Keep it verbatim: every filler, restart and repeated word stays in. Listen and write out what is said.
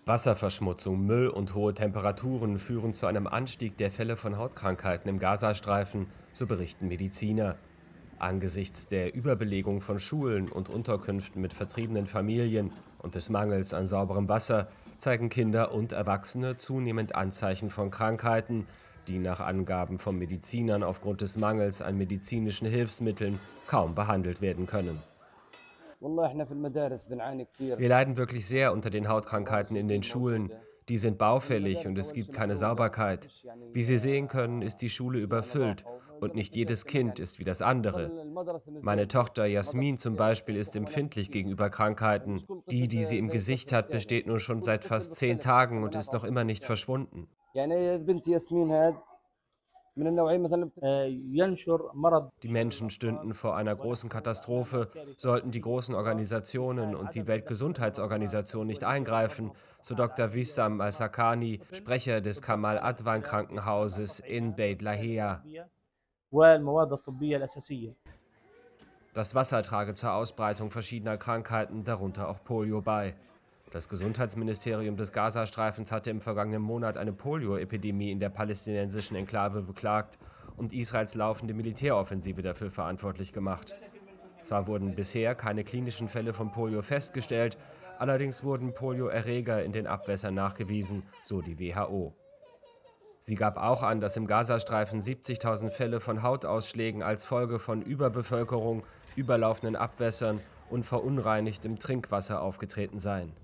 Wasserverschmutzung, Müll und hohe Temperaturen führen zu einem Anstieg der Fälle von Hautkrankheiten im Gazastreifen, so berichten Mediziner. Angesichts der Überbelegung von Schulen und Unterkünften mit vertriebenen Familien und des Mangels an sauberem Wasser zeigen Kinder und Erwachsene zunehmend Anzeichen von Krankheiten, die nach Angaben von Medizinern aufgrund des Mangels an medizinischen Hilfsmitteln kaum behandelt werden können. Wir leiden wirklich sehr unter den Hautkrankheiten in den Schulen. Die sind baufällig und es gibt keine Sauberkeit. Wie Sie sehen können, ist die Schule überfüllt und nicht jedes Kind ist wie das andere. Meine Tochter Jasmin zum Beispiel ist empfindlich gegenüber Krankheiten. Die, die sie im Gesicht hat, besteht nun schon seit fast zehn Tagen und ist noch immer nicht verschwunden. آه، ينشر مرض. Die Menschen stünden vor einer großen Katastrophe, sollten die großen Organisationen und die Weltgesundheitsorganisation nicht eingreifen, so Doktor Wissam al-Sakani, Sprecher des Kamal Adwan Krankenhauses in Beit Lahia. والمواد الطبية الأساسية. Das Wasser trage zur Ausbreitung verschiedener Krankheiten, darunter auch Polio, bei. Das Gesundheitsministerium des Gazastreifens hatte im vergangenen Monat eine Polioepidemie in der palästinensischen Enklave beklagt und Israels laufende Militäroffensive dafür verantwortlich gemacht. Zwar wurden bisher keine klinischen Fälle von Polio festgestellt, allerdings wurden Polioerreger in den Abwässern nachgewiesen, so die W H O. Sie gab auch an, dass im Gazastreifen siebzigtausend Fälle von Hautausschlägen als Folge von Überbevölkerung, überlaufenden Abwässern und verunreinigtem Trinkwasser aufgetreten seien.